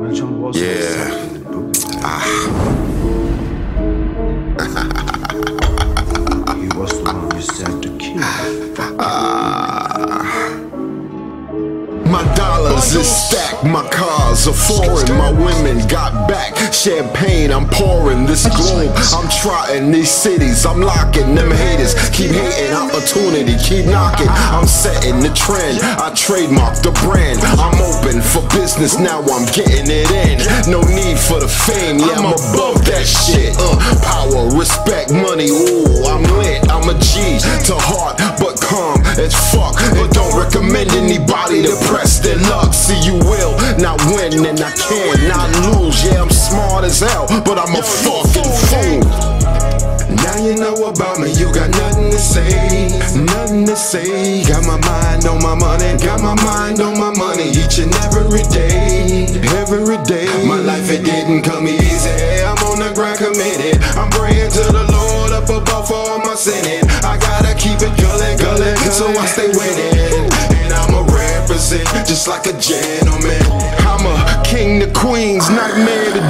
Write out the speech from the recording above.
Yeah. He was the one you said to kill. My dollars is stacked, my cars are foreign, my women got back, champagne I'm pouring, this globe I'm trotting, these cities I'm locking, them haters keep hating, opportunity keep knocking, I'm setting the trend, I trademark the brand, I'm open for business, now I'm getting it in, no need for the fame, yeah I'm above that shit, power, respect, money, ooh I'm lit, I'm a G, to heart but calm as fuck, but don't recommend anybody to press their luck. See you will not win and I cannot lose. Yeah, I'm smart as hell, but I'm a fucking fool. Now you know about me, you got nothing to say. Nothing to say. Got my mind on my money, got my mind on my money each and every day. Every day. My life, it didn't come easy. I'm on the grind committed. I'm praying to the Lord up above for all my sinning. I gotta keep it gulling, so I stay winning. And I'ma represent just like a gentleman. I'm a king to queens, nightmare to